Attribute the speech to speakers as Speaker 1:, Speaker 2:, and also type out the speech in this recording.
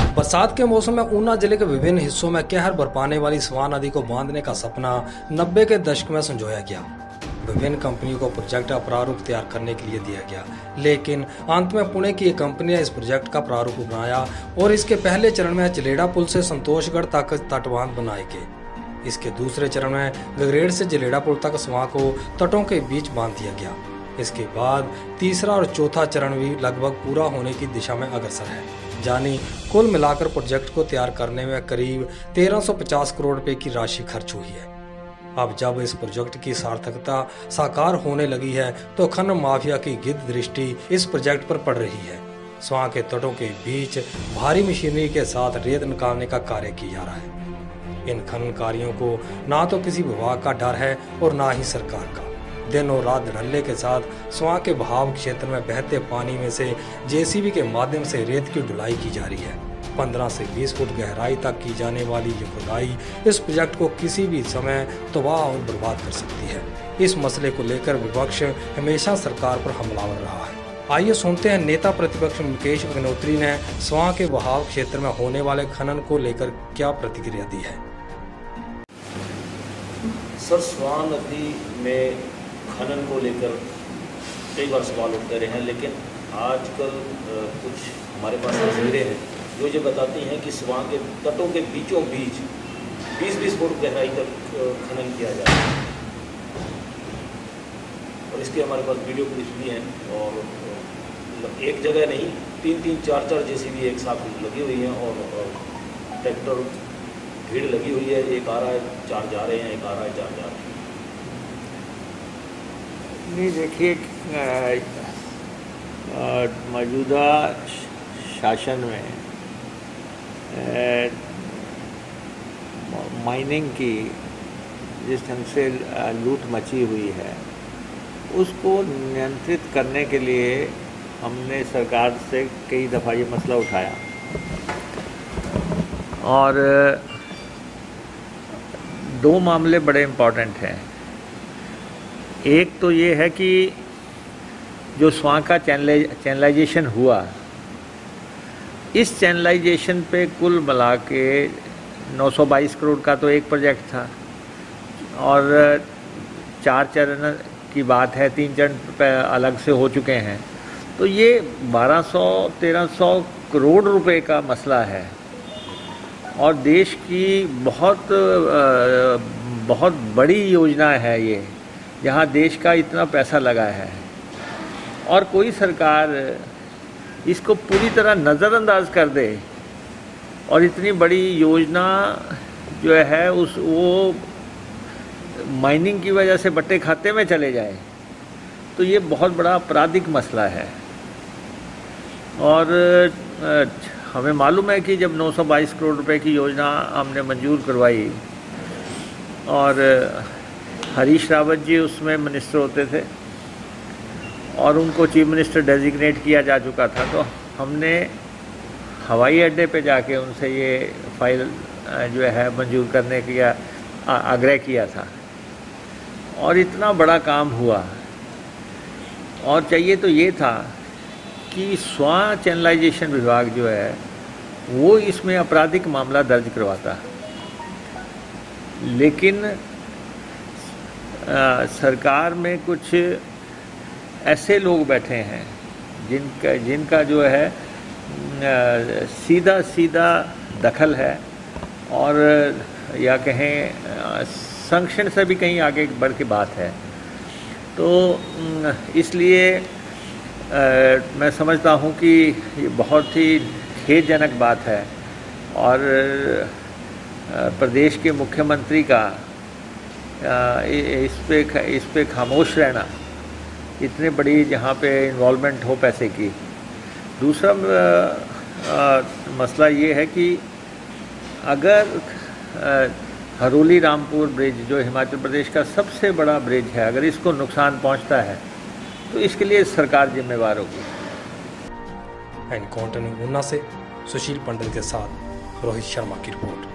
Speaker 1: बरसात के मौसम में ऊना जिले के विभिन्न हिस्सों में कहर बरपाने वाली स्वां नदी को बांधने का सपना 90 के दशक में संजोया गया। विभिन्न कंपनियों को प्रोजेक्ट का प्रारूप तैयार करने के लिए दिया गया, लेकिन अंत में पुणे की एक कंपनी ने इस प्रोजेक्ट का प्रारूप बनाया और इसके पहले चरण में जलेड़ा पुल से संतोषगढ़ तक तटबांध बनाए गए। इसके दूसरे चरण में गगरेड़ से जलेड़ा पुल तक स्वां को तटों के बीच बांध दिया गया। इसके बाद तीसरा और चौथा चरण भी लगभग पूरा होने की दिशा में अग्रसर है। यानी कुल मिलाकर प्रोजेक्ट को तैयार करने में करीब 1350 करोड़ रुपए की राशि खर्च हुई है। अब जब इस प्रोजेक्ट की सार्थकता साकार होने लगी है तो खनन माफिया की गिद्ध दृष्टि इस प्रोजेक्ट पर पड़ रही है। स्वां के तटों के बीच भारी मशीनरी के साथ रेत निकालने का कार्य किया जा रहा है। इन खनन कार्यों को ना तो किसी विभाग का डर है और ना ही सरकार का। दिन और रात धड़ल्ले के साथ स्वां के बहाव क्षेत्र में बहते पानी में से जेसीबी के माध्यम से रेत की ढुलाई की जा रही है। 15 से 20 फुट गहराई तक की जाने वाली ये खुदाई इस प्रोजेक्ट को किसी भी समय तबाह और बर्बाद कर सकती है। इस मसले को लेकर विपक्ष हमेशा सरकार पर हमलावर रहा है। आइए सुनते हैं नेता प्रतिपक्ष मुकेश अग्निहोत्री ने स्वां के बहाव क्षेत्र में होने वाले खनन को लेकर क्या प्रतिक्रिया दी है।
Speaker 2: सर, स्वां नदी में खनन को लेकर कई बार सवाल उठते रहे हैं, लेकिन आजकल कुछ हमारे पास तस्वीरें हैं जो ये बताती हैं कि स्वां के तटों के बीचों बीच 20-20 फुट गहराई तक खनन किया जा रहा है और इसके हमारे पास वीडियो क्लिप्स भी हैं। और एक जगह नहीं, 3-3, 4-4 जेसीबी एक साथ लगी हुई हैं और ट्रैक्टर भीड़ लगी हुई है। एक आ रहा है, 4 जा रहे हैं, एक आ रहा है, 4 जा रहे हैं।
Speaker 3: नहीं, देखिए, मौजूदा शासन में माइनिंग की जिस ढंग से लूट मची हुई है उसको नियंत्रित करने के लिए हमने सरकार से कई दफ़ा ये मसला उठाया और 2 मामले बड़े इम्पॉर्टेंट हैं। एक तो ये है कि जो स्वां का चैनलाइजेशन हुआ, इस चैनलाइजेशन पे कुल मिला के 922 करोड़ का तो एक प्रोजेक्ट था और 4 चरण की बात है, 3 चरण पे अलग से हो चुके हैं, तो ये 1200-1300 करोड़ रुपए का मसला है और देश की बहुत बड़ी योजना है ये, जहाँ देश का इतना पैसा लगा है और कोई सरकार इसको पूरी तरह नज़रअंदाज कर दे और इतनी बड़ी योजना जो है वो माइनिंग की वजह से बट्टे खाते में चले जाए, तो ये बहुत बड़ा आपराधिक मसला है। और हमें मालूम है कि जब 922 करोड़ रुपए की योजना हमने मंजूर करवाई और हरीश रावत जी उसमें मिनिस्टर होते थे और उनको चीफ मिनिस्टर डेजिग्नेट किया जा चुका था, तो हमने हवाई अड्डे पे जाके उनसे ये फाइल जो है मंजूर करने का आग्रह किया था और इतना बड़ा काम हुआ। और चाहिए तो ये था कि स्वां चैनलाइजेशन विभाग जो है वो इसमें आपराधिक मामला दर्ज करवाता, लेकिन सरकार में कुछ ऐसे लोग बैठे हैं जिनका जो है सीधा दखल है और या कहें संरक्षण से भी कहीं आगे बढ़ के बात है। तो इसलिए मैं समझता हूँ कि ये बहुत ही खेदजनक बात है और प्रदेश के मुख्यमंत्री का इस पे खामोश रहना, इतने बड़ी जहाँ पे इन्वॉल्वमेंट हो पैसे की। दूसरा मसला ये है कि अगर हरोली रामपुर ब्रिज जो हिमाचल प्रदेश का सबसे बड़ा ब्रिज है, अगर इसको नुकसान पहुँचता है तो इसके लिए सरकार जिम्मेवार होगी।
Speaker 1: ऊना से सुशील पंडित के साथ रोहित शर्मा की रिपोर्ट।